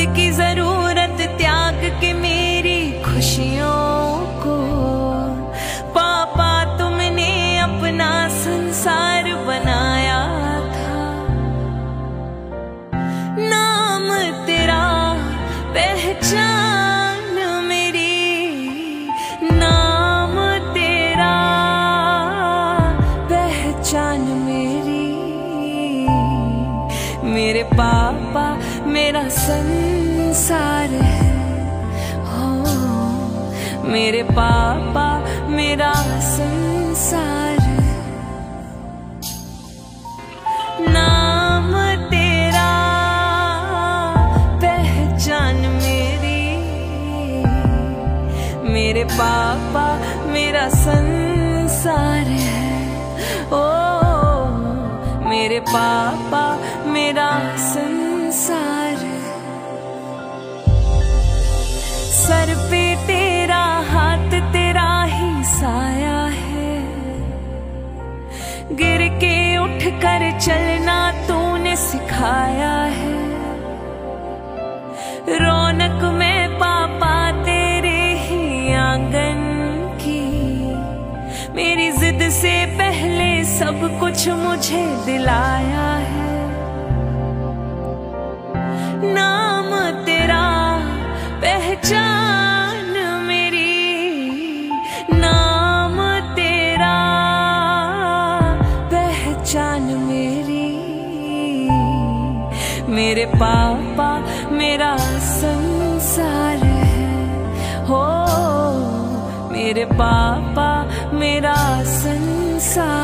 की जरूरत त्याग के मेरी खुशियों को पापा तुमने अपना संसार बनाया था। नाम तेरा पहचान मेरी, नाम तेरा पहचान मेरी। मेरे पापा मेरा संसार है, हो मेरे पापा मेरा संसार है। नाम तेरा पहचान मेरी, मेरे पापा मेरा संसार है। ओ मेरे पापा मेरा संसार है। सर पे तेरा हाथ तेरा ही साया है, गिर के उठ कर चलना तूने सिखाया है। रौनक में पापा तेरे ही आंगन की, मेरी जिद से पहले सब कुछ मुझे दिलाया है। नाम तेरा पहचान मेरी, नाम तेरा पहचान मेरी। मेरे पापा मेरा संसार है, हो मेरे पापा मेरा संसार।